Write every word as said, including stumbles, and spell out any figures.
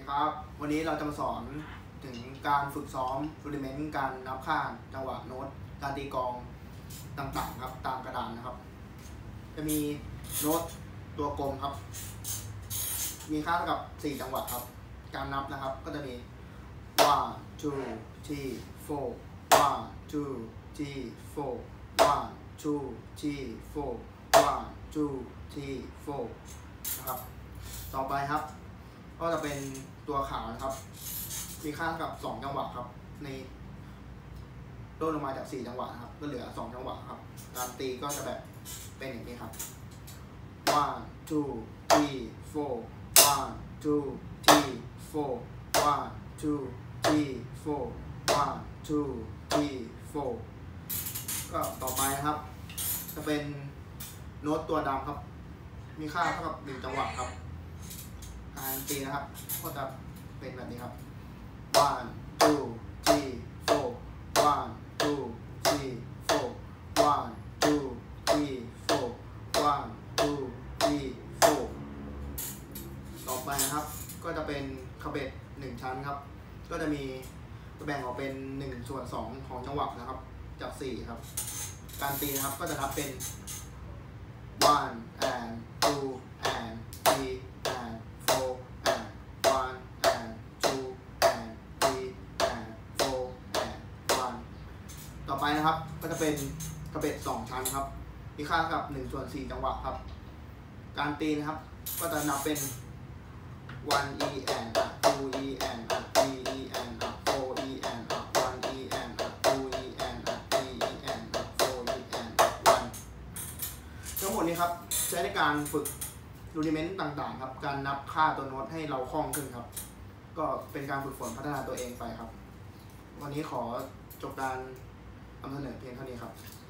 ครับวันนี้เราจะมาสอนถึงการฝึกซ้อมรูดิเมนต์การนับค่าจังหวะโน้ตการตีกลองต่างๆครับตามกระดานนะครับจะมีโน้ตตัวกลมครับมีค่าเท่ากับสี่จังหวะครับการนับนะครับก็จะมี one two three four one two three four one two three four one two three four นะครับต่อไปครับก็จะเป็นตัวขาวนะครับมีค่ากับสองจังหวะครับในลดลงมาจากสี่จังหวะครับก็เหลือสองจังหวะครับการตีก็จะแบบเป็นอย่างนี้ครับ one two three four one two three four one two three four one two three four ก็ต่อไปนะครับจะเป็นโน้ตตัวดำครับมีค่าเท่ากับหนึ่งจังหวะครับการตีนะครับก็จะเป็นแบบนี้ครับ one two three four one two three four one two three four one two three four ต่อไปนะครับก็จะเป็นคาเบตหนึ่งชั้นครับก็จะมีแบ่งออกเป็นหนึ่งส่วนสองของจังหวะนะครับจากสี่ครับการตีนะครับก็จะนับเป็น one and two and three and four and one and two and three and four and one ต่อไปนะครับก็จะเป็นกระเบ็ดสองชั้นครับมีค่ากับหนึ่งส่วนสี่จังหวะครับการตีนะครับก็จะนับเป็น one e and two e and three e and four e and one e and two e and three e and four e and one ทั้งหมดนี้ครับใช้ในการฝึกรูดิเมนต์ต่างๆครับการนับค่าตัวโน้ตให้เราคล่องขึ้นครับก็เป็นการฝึกฝนพัฒนาตัวเองไปครับวันนี้ขอจบการนำเสนอเพียงเท่านี้ครับ